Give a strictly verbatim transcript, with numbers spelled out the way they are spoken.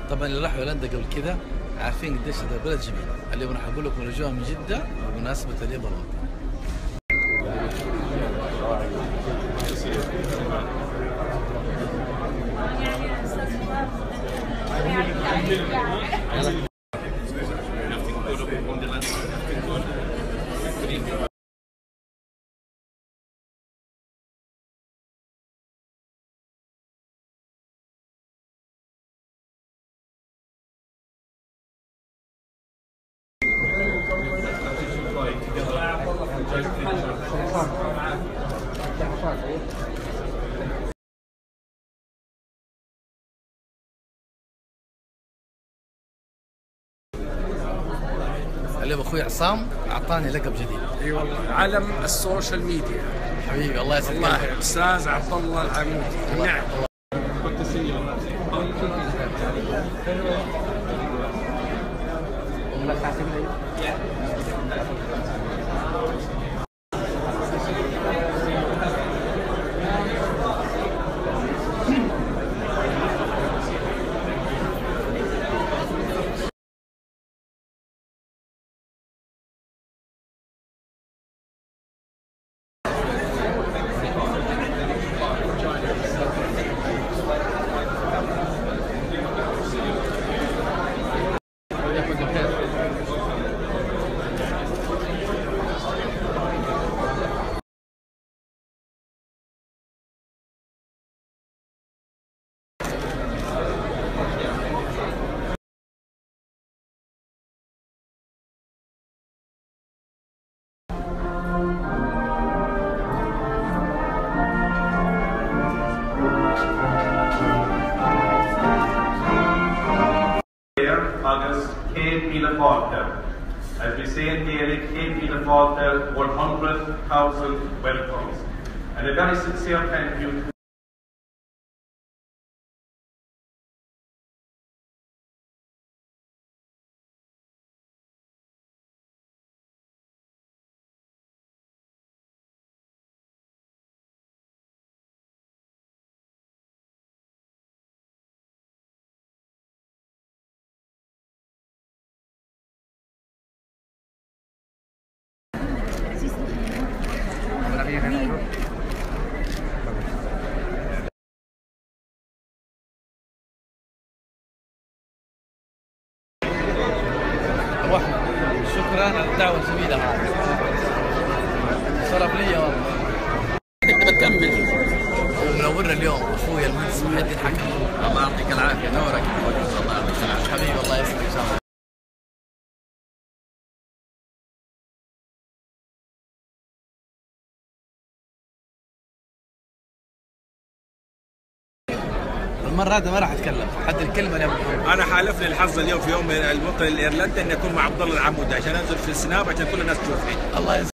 طبعا اللي راحوا هولندا قبل كذا عارفين قديش هذا البلد جميل. اليوم راح اقول لكم رجوع من جده بمناسبه اليوم الوطني. اليوم اخوي عصام اعطاني لقب جديد. اي والله علم السوشيال ميديا. حبيبي الله يسعدك. والله استاذ عبد الله العمودي. نعم. Agus céad míle fáilte. As we say in Gaelic, céad míle fáilte, one hundred thousand welcomes. And a very sincere thank you to شكرا على الدعوه الجميله هذه. شرف لي والله. تقدر تكمل. منورنا اليوم اخوي المهندس محي الدين حكم. الله يعطيك العافيه، نورك. الله يعطيك العافيه حبيبي الله يسعدك ان شاء الله. المرة هذه ما راح اتكلم، حد الكلمة يا ابو محمد. انا حالف لي الحظ اليوم في يوم الوطني الايرلندي اني اكون مع عبد الله العمودي عشان انزل في السناب عشان كل الناس تشوفني. الله يسعدك.